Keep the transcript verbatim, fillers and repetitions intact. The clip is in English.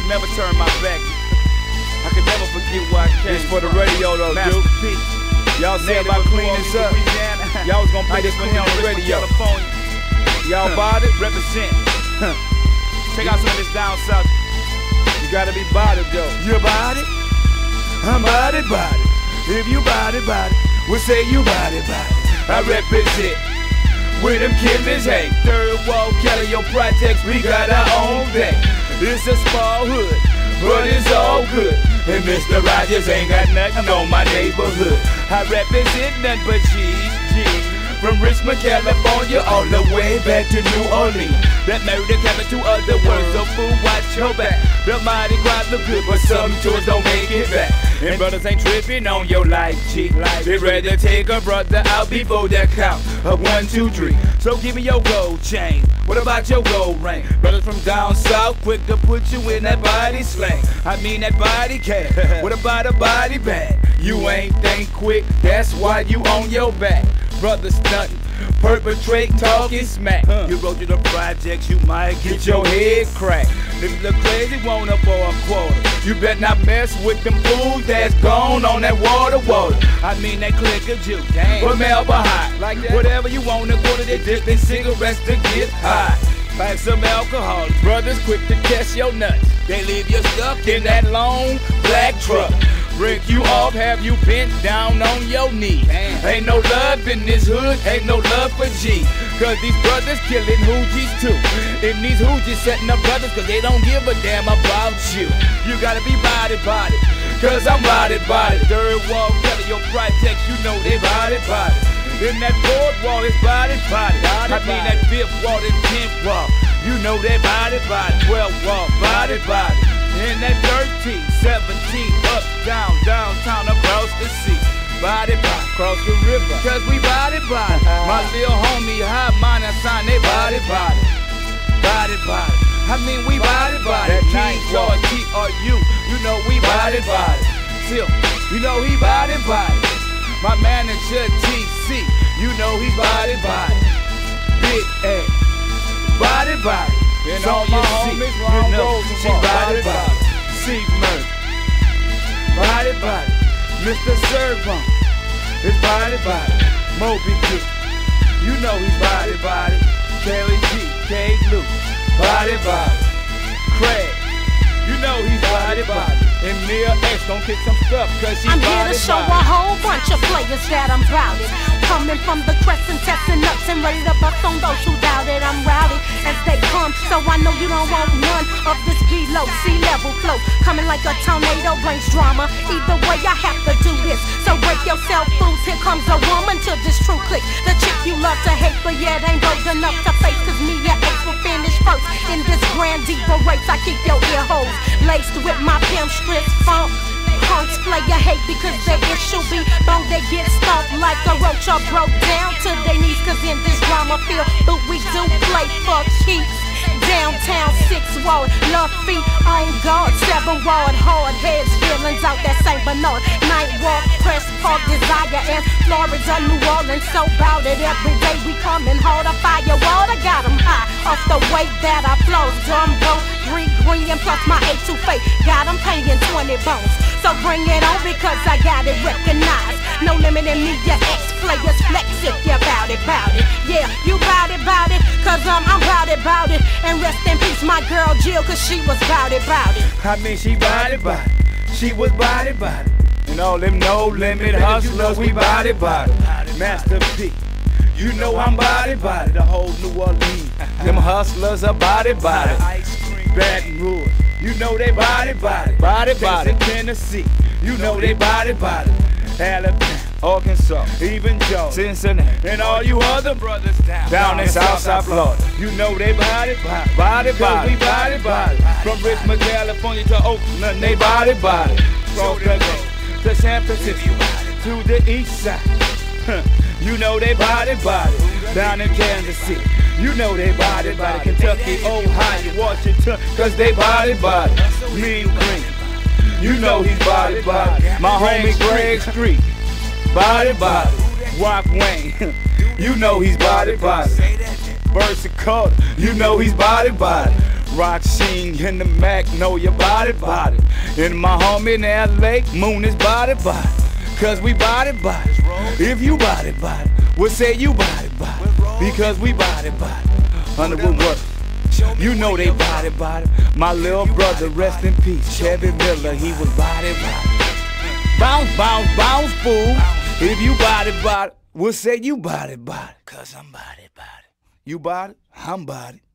could never turn my back. I could never forget where I came. This for the radio though, Master dude. P. Y'all say about cleaning this up. Y'all was gonna put this one here on the radio. Y'all bought it? Represent. Check out some of this down south. You gotta be bought it though. You bought it? I'm bought it, bought it. If you bought it, bought it, we'll say you bought it, bought it. I represent with them killers, hey. Third Wall, Kelly, your projects, we got our own thing. It's a small hood, but it's all good. And Mister Rogers ain't got nothing on my neighborhood. I represent nothing but G, G. From Richmond, California, all the way back to New Orleans. That murder capital of the world, so fool, watch your back. The mighty crowd look good, but some tours don't make it back. And brothers ain't tripping on your life, G. They ready to take a brother out before that count of one, two, three. So give me your gold chain. What about your gold ring? Brothers from down south, quick to put you in that body slang. I mean that body cat. What about a body bag? You ain't think quick, that's why you on your back. Brothers stuntin', perpetrate, talking smack. Huh. You wrote to the projects, you might get your head cracked. If you look crazy, want up for a quarter. You better not mess with them fools that's gone on that water water. I mean that click of juice, or Melba high. Like that. Whatever you want, a quarter they dip in cigarettes to get high. Like some alcohol, brothers quick to test your nuts. They leave you stuck in that long black truck. Break you off, have you bent down on your knee. Damn. Ain't no love in this hood, ain't no love for G. Cause these brothers killing hoogies too. And these hoogies setting up brothers cause they don't give a damn about you. You gotta be body body, cause I'm body body. Third Wall, Kelly, your projects, you know they body body. In that fourth wall, it's body body. body I mean body. That fifth wall, it's tenth wall. You know they body body. Twelve wall, body body. In that thirteen, seventeen, up, down, downtown, across the sea. Body body, cross the river, cause we body body. My little homie, high mind and sign, they body body. Body body, I mean we body body. King George, T R U, you know we body body. Still, you know he body body. My manager, T C, you know he body body. Big A, body body. And so all my homies, you know, she body body. C Murphy, body body. Mister Servon, his body body. Moby Duke, you know he's body body. Kelly G, K Luke, body body. Craig, you know he's body body. And Mia X gon' kick some stuff cause she I'm body here to show body. a whole bunch of players that I'm proud of. Coming from the crescent, testing ups and ready to bust on those who doubt it. I'm rowdy as they come, so I know you don't want none of this below sea level flow. Coming like a tornado brings drama. Either way, I have to do this. So break yourself, fools. Here comes a woman to this true click. The chick you love to hate, but yet ain't bold enough to face. Cause me and X will finish first in this grand diva race. I keep your ear holes laced with my pimp strips funk. Punks play a hate because their issue be bone. They get stomped like a roach or broke down to their knees. Cause in this drama field, but we do play for keeps. Downtown, six ward, love feet on guard, seven ward, hard heads, feelings out that Saint Bernard. Night walk, Press Park, Desire, and Florida, New Orleans. So bout it every day. We coming hard, a fire water got them high off the way that I flow. Dumbo, three green, and plus my A two fake got them paying twenty bones. So bring it on because I got it recognized. No limit in me, your ex-players flex if you bout it, bout it. Yeah, you bout it, bout it, cause um, I'm bout it, bout it. And rest in peace, my girl Jill, cause she was bout it, bout it. I mean, she body body, she was body body. And all them no limit hustlers, we body body. Master P, you know I'm body body. The whole New Orleans, them hustlers are body body. Baton Rouge, you know they body body. Body body. Tennessee, you know they body body. Alabama, Arkansas, even Georgia, Cincinnati, and all you other brothers down, down in Southside Florida. You know they body body, body body, we body body. From Richmond, California to Oakland, they body body. From the to San Francisco, to the east side. You know they body body. Down in Kansas City, you know they body body. Kentucky, Ohio, Washington, cause they body body. Mean Green, you know he's body body. My homie Greg Street, body body. Rock Wayne, you know he's body body. Bercy Carter, you know he's body body. Roxine in the Mac, know your body, body. And my homie in L A, Moon is body, body. Cause we body, body. If you body, body, we'll say you body, body. Because we body, body. Underwood work. You know they body, body. My little brother, rest in peace, Chevy Miller, he was body, body. Bounce, bounce, bounce, fool. If you body, body, we'll say you body, body. Cause I'm body, body. You body, I'm body.